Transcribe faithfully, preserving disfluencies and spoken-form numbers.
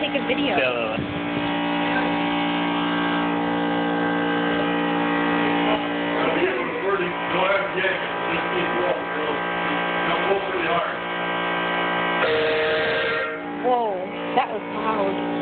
take a video. Yeah. Whoa, that was loud.